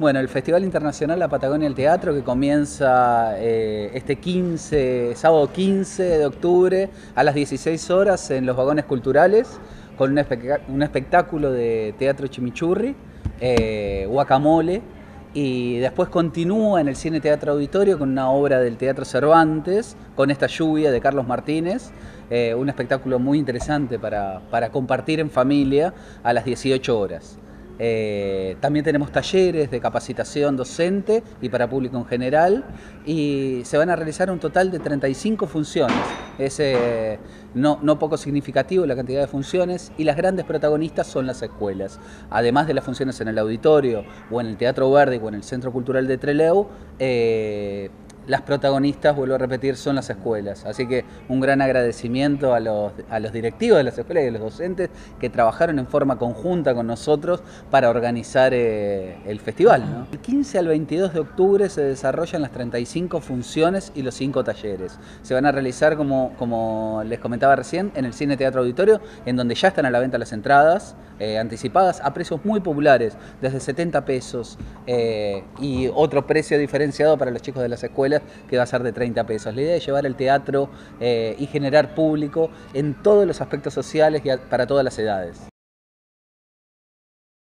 Bueno, el Festival Internacional La Patagonia del Teatro, que comienza este sábado 15 de octubre a las 16 horas en los Vagones Culturales, con un espectáculo de teatro chimichurri, guacamole, y después continúa en el Cine Teatro Auditorio con una obra del Teatro Cervantes, con esta lluvia de Carlos Martínez, un espectáculo muy interesante para compartir en familia a las 18 horas. También tenemos talleres de capacitación docente y para público en general, y se van a realizar un total de 35 funciones. Es no poco significativo la cantidad de funciones, y las grandes protagonistas son las escuelas. Además de las funciones en el auditorio o en el Teatro Verde o en el Centro Cultural de Trelew, las protagonistas, vuelvo a repetir, son las escuelas. Así que un gran agradecimiento a los directivos de las escuelas y a los docentes que trabajaron en forma conjunta con nosotros para organizar el festival, ¿no? El 15 al 22 de octubre se desarrollan las 35 funciones y los 5 talleres. Se van a realizar, como les comentaba recién, en el Cine Teatro Auditorio, en donde ya están a la venta las entradas anticipadas a precios muy populares, desde 70 pesos, y otro precio diferenciado para los chicos de las escuelas, que va a ser de 30 pesos. La idea es llevar el teatro y generar público en todos los aspectos sociales y para todas las edades.